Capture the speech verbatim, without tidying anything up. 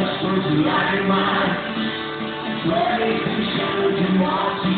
supposed to like mine. Wait and show you want to